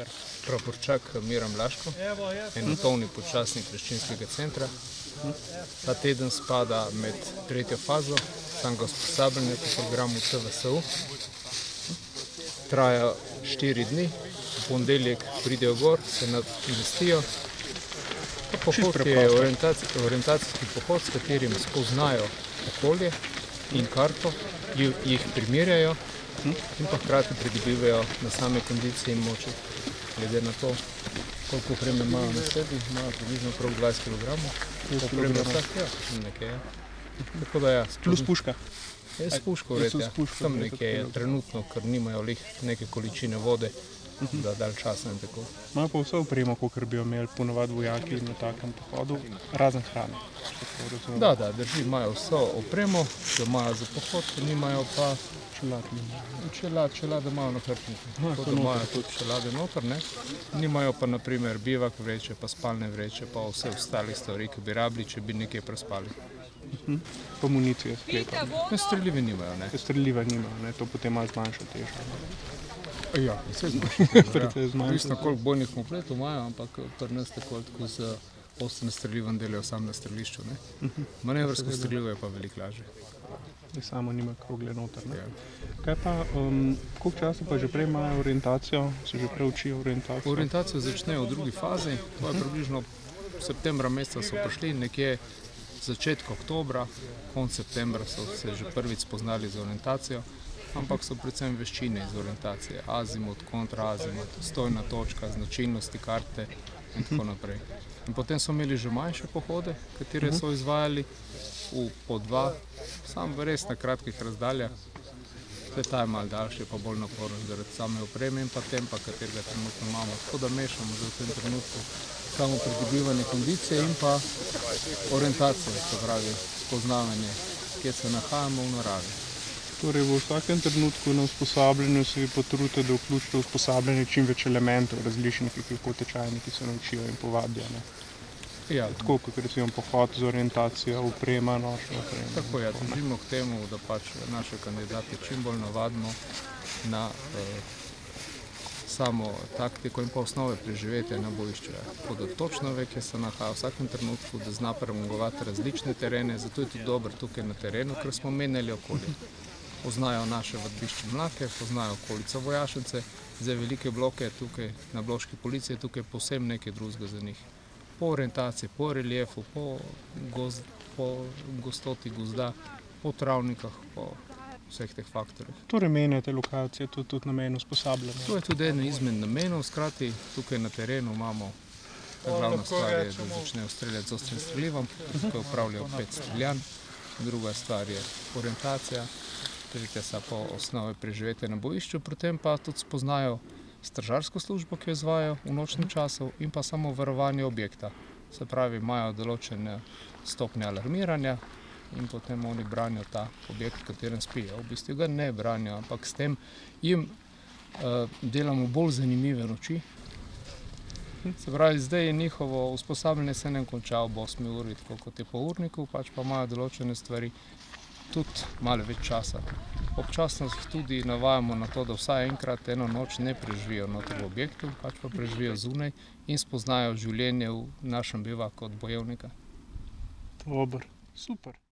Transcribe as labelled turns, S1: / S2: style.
S1: Super.
S2: Praporčak Miran Blaško, enotovni počasnik Reščinskega centra. Ta teden spada med tretjo fazo samega usposabljanja po programu CVSU. Traja 4 dni, v ponedeljek pridejo gor, se namestijo. Pohod je orientacijski pohod, s katerim spoznajo okolje in karto, jih primerjajo in pa hkrati pridobivajo na same kondicije in moči. Glede na to, koliko opreme imajo na sebi, imajo približno okrog 20 kg. Opreme vsak, nekaj je. Tako da ja.
S1: Plus puška.
S2: S puško vred, ja. Tam nekaj je trenutno, ker nimajo neke količine vode, da dalj časa in tako.
S1: Imajo pa vse opremo, kakor bi jo imeli ponavadi vojaki na takem pohodu, razen hrane.
S2: Da, drži, imajo vso opremo, ki jo imajo za pohod, nimajo pa čelade imajo na hrbtniku. Tako da imajo tudi čelade noter, ne. Nimajo pa naprimer bivak vreče, pa spalne vreče, pa vse ostalih stvari, ki bi rabili, če bi nekje prespali.
S1: Pa municije sklepam.
S2: Streljive nimajo, ne.
S1: Streljive nimajo, ne, to potem malo zmanjša težo.
S2: Ja, precej zmanjša. Odvisno, koliko bojnih kompletov imajo, ampak pri nas tako z ostrým streljivom delajo sam na strelišču, ne. Manevrsko streljivo je pa veliko lažje.
S1: Samo nima krogle noter, ne. Kaj pa, koliko časa pa že prej imajo orientacijo, se že prej učijo orientacijo?
S2: Orientacijo začnejo v drugi fazi, to je približno septembra meseca so prišli, nekje začetka oktobra, konec septembra so se že prvič spoznali z orientacijo, ampak so predvsem veščine iz orientacije, azimut, kontraazimut, stojna točka, značilnosti karte in tako naprej. In potem so imeli že manjše pohode, katere so izvajali po 2, samo res na kratkih razdaljah. Ta je malo daljši, pa bolj naporno zaradi same opreme in pa tempa, katerega trenutno imamo. Tako da mešamo v tem trenutku samo pridobivanje kondicije in pa orientacije, se pravi spoznavanje, kje se nahajamo v naravi.
S1: Torej v vsakem trenutku na usposabljanju se vi potrudite, da vključite v usposabljanje čim več elementov različnih, ki jih tečajniki se naučijo in povabijo, ne?
S2: Ja.
S1: Tako, kot recimo pohod z orientacijo, oprema, nošna oprema.
S2: Tako je, težimo k temu, da pač naše kandidate čim bolj navadimo na samo taktiko in pa osnove preživetja na bojišču. Tako da točno ve, kje se nahaja v vsakem trenutku, da zna premagovati različne terene, zato je tudi dober tukaj na terenu, ker smo menjali okolje. Poznajo naše vadbišče Mlake, poznajo okolico Vojašnice, zdaj velike bloke tukaj na bloški policiji, tukaj povsem nekaj drugega za njih. Po orientaciji, po reljefu, po gostoti gozda, po travnikah, po vseh teh faktorjih.
S1: Torej menjate lokacije, to je tudi namen usposabljanja?
S2: To je tudi eden izmed namenov, skrati tukaj na terenu imamo, glavna stvar je, da začnejo streljati z ostrim streljivom, tukaj upravljajo 5 streljanj, druga stvar je orientacija, tretja so pa osnove preživetja na bojišču, pri tem pa tudi spoznajo stražarsko službo, ki jo izvajajo v nočnem času in pa samo varovanje objekta. Se pravi, imajo določene stopnje alarmiranja in potem oni branijo ta objekt, v katerem spijo. V bistvu ga ne branijo, ampak s tem jim delamo bolj zanimive noči. Se pravi, zdaj je njihovo usposabljanje se ne konča ob 8 uri, tako kot je po urniku, pač pa imajo določene stvari tudi malo več časa. Občasno jih tudi navajamo na to, da vsaj enkrat eno noč ne preživijo noter v objektu, pač pa preživijo zunaj in spoznajo življenje v našem bivaku od bojevnika.
S1: Dober, super.